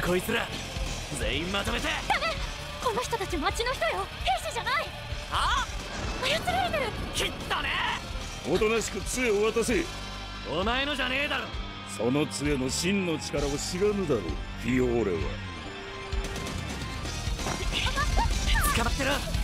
こいつら全員まとめて。 ダメ、この人たち町の人よ、兵士じゃない。 あ操られてる。 きったね。 おとなしく杖を渡せ。 お前のじゃねえだろ。 その杖の真の力を知らぬだろう、フィオーレは。 捕まってろ。